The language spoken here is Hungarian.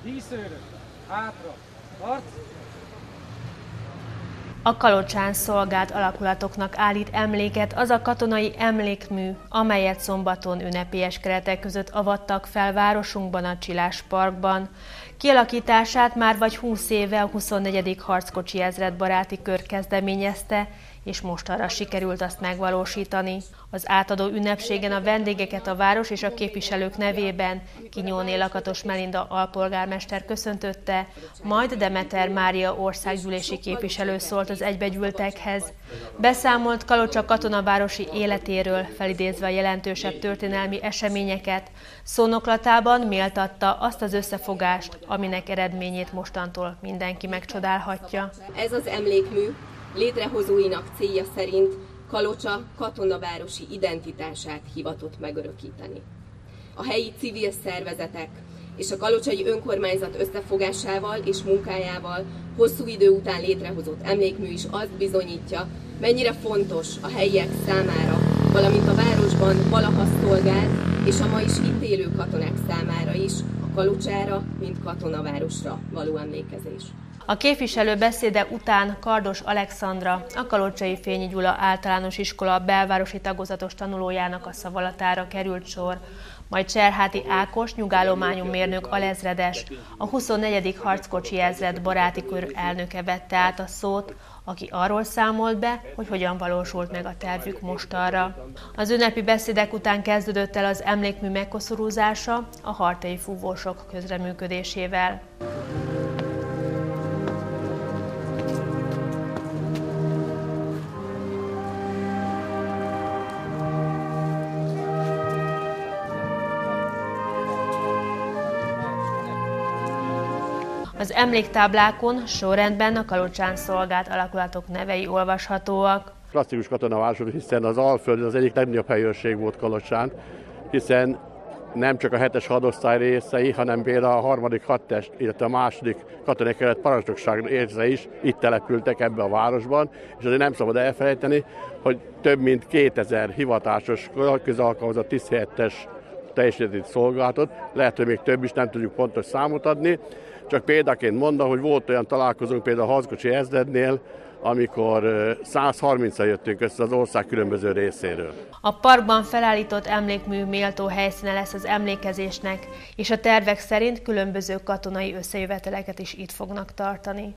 Díszőrök, hátra, harc! A Kalocsán szolgált alakulatoknak állít emléket az a katonai emlékmű, amelyet szombaton ünnepélyes keretek között avattak fel városunkban, a Csillás Parkban. Kialakítását már vagy 20 éve a 24. harckocsi ezred baráti kör kezdeményezte, és mostanra sikerült azt megvalósítani. Az átadó ünnepségen a vendégeket a város és a képviselők nevében Kinyóné Lakatos Melinda alpolgármester köszöntötte, majd Demeter Mária országgyűlési képviselő szólt az egybegyűltekhez. Beszámolt Kalocsa katonavárosi életéről, felidézve a jelentősebb történelmi eseményeket. Szónoklatában méltatta azt az összefogást, aminek eredményét mostantól mindenki megcsodálhatja. Ez az emlékmű létrehozóinak célja szerint Kalocsa katonavárosi identitását hivatott megörökíteni. A helyi civil szervezetek és a kalocsai önkormányzat összefogásával és munkájával hosszú idő után létrehozott emlékmű is azt bizonyítja, mennyire fontos a helyiek számára, valamint a városban valaha szolgált és a ma is itt élő katonák számára is a Kalocsára, mint katonavárosra való emlékezés. A képviselő beszéde után Kardos Alexandra, a Kalocsai Fényi Gyula Általános Iskola belvárosi tagozatos tanulójának a szavalatára került sor, majd Cserháti Ákos nyugállományú mérnök alezredes, a 24. harckocsi ezred baráti kör elnöke vette át a szót, aki arról számolt be, hogy hogyan valósult meg a tervük mostanra. Az ünnepi beszédek után kezdődött el az emlékmű megkoszorúzása a hartai fúvósok közreműködésével. Az emléktáblákon sorrendben a Kalocsán szolgált alakulatok nevei olvashatóak. Klasszikus katonaváros, hiszen az Alföld az egyik legnagyobb helyőrség volt Kalocsán, hiszen nem csak a 7-es hadosztály részei, hanem például a 3. hadtest, illetve a 2. katonai kelet parancsnokság részei is itt települtek ebbe a városban, és azért nem szabad elfelejteni, hogy több mint 2000 hivatásos közalkalmazott tiszthelyettes teljesített szolgálatot, lehet, hogy még több is, nem tudjuk pontos számot adni. Csak példaként mondom, hogy volt olyan találkozónk például a harckocsi ezrednél, amikor 130-an jöttünk össze az ország különböző részéről. A parkban felállított emlékmű méltó helyszíne lesz az emlékezésnek, és a tervek szerint különböző katonai összejöveteleket is itt fognak tartani.